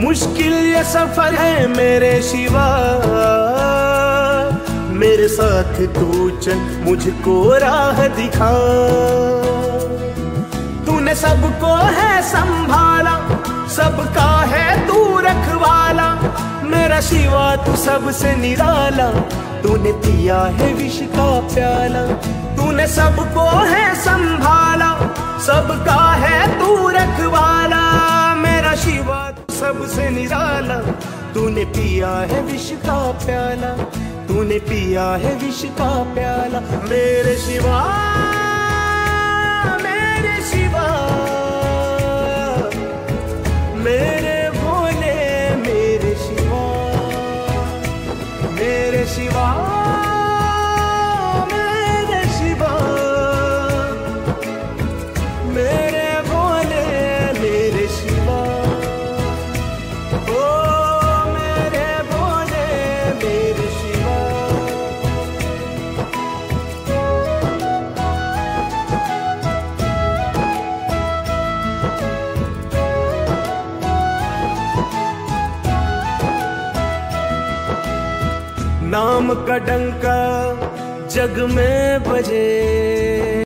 मुश्किल ये सफर है मेरे शिवा, मेरे साथ तू चल मुझको राह दिखा। तूने सबको है संभाला, सबका है तू रखवाला, मेरा शिवा तू सबसे निराला। तूने पिया है विष का प्याला, तूने सबको है संभाला, सबका है तू रखवाला, मेरा शिवा तू सबसे निराला। तूने पिया है विष का प्याला, तूने पिया है विष का प्याला, मेरे शिवा मेरे शिवा, मेरे भोले मेरे शिवा, मेरे शिवा मेरे शिवा, मेरे भोले मेरे शिवा, ओ मेरे भोले मेरे शिवा। नाम का डंका जग में बजे,